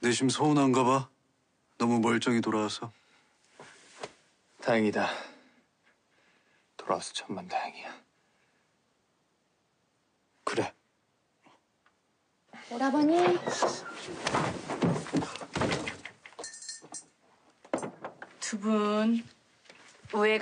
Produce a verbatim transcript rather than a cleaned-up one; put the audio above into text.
내심 서운한가 봐. 너무 멀쩡히 돌아와서. 다행이다. 돌아와서 천만 다행이야. 그래. 오라버니. 두 분 우애가